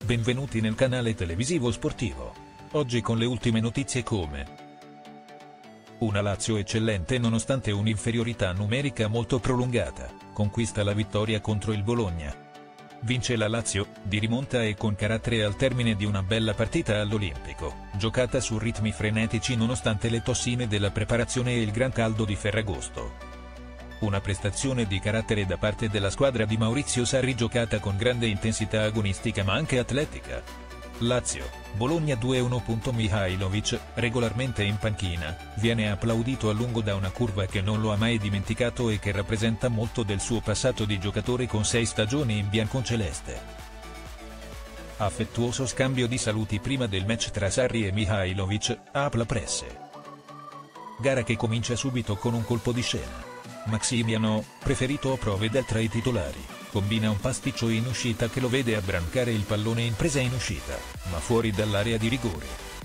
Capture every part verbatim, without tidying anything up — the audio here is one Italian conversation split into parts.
Benvenuti nel canale televisivo sportivo. Oggi con le ultime notizie come una Lazio eccellente nonostante un'inferiorità numerica molto prolungata, conquista la vittoria contro il Bologna. Vince la Lazio, di rimonta e con carattere al termine di una bella partita all'Olimpico, giocata su ritmi frenetici nonostante le tossine della preparazione e il gran caldo di Ferragosto. Una prestazione di carattere da parte della squadra di Maurizio Sarri giocata con grande intensità agonistica ma anche atletica. Lazio, Bologna due a uno. Mihajlović, regolarmente in panchina, viene applaudito a lungo da una curva che non lo ha mai dimenticato e che rappresenta molto del suo passato di giocatore con sei stagioni in bianconceleste. Affettuoso scambio di saluti prima del match tra Sarri e Mihajlović, apla presse. Gara che comincia subito con un colpo di scena. Maximiano, preferito a Provedel tra i titolari, combina un pasticcio in uscita che lo vede abbrancare il pallone in presa in uscita, ma fuori dall'area di rigore.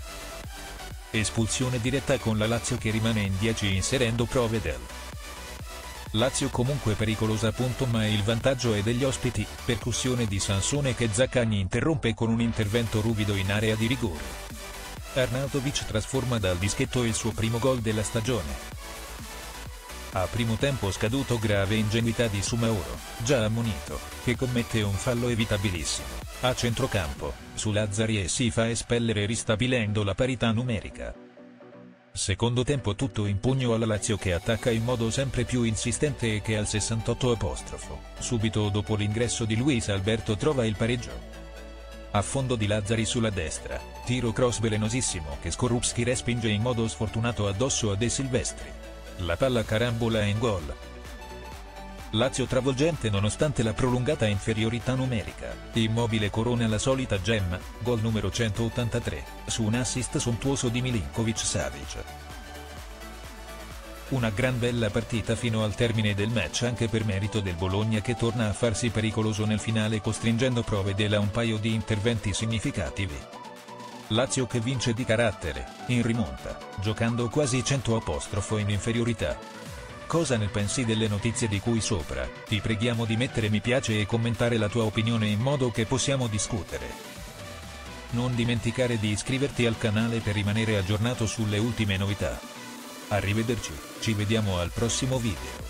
Espulsione diretta con la Lazio che rimane in dieci inserendo Provedel. Lazio comunque pericolosa punto ma il vantaggio è degli ospiti, percussione di Sansone che Zaccagni interrompe con un intervento ruvido in area di rigore. Arnautovic trasforma dal dischetto il suo primo gol della stagione. A primo tempo scaduto grave ingenuità di Sumaoro, già ammonito, che commette un fallo evitabilissimo, a centrocampo, su Lazzari e si fa espellere ristabilendo la parità numerica. Secondo tempo tutto in pugno alla Lazio che attacca in modo sempre più insistente e che al sessantotto apostrofo, subito dopo l'ingresso di Luis Alberto trova il pareggio. Affondo di Lazzari sulla destra, tiro cross velenosissimo che Skorupski respinge in modo sfortunato addosso a De Silvestri. La palla carambola in gol. Lazio travolgente nonostante la prolungata inferiorità numerica, Immobile corona la solita gemma, gol numero centottantatré, su un assist sontuoso di Milinkovic-Savic. Una gran bella partita fino al termine del match anche per merito del Bologna che torna a farsi pericoloso nel finale costringendo Provedel a un paio di interventi significativi. Lazio che vince di carattere, in rimonta, giocando quasi cento apostrofo in inferiorità. Cosa ne pensi delle notizie di cui sopra? Ti preghiamo di mettere mi piace e commentare la tua opinione in modo che possiamo discutere. Non dimenticare di iscriverti al canale per rimanere aggiornato sulle ultime novità. Arrivederci, ci vediamo al prossimo video.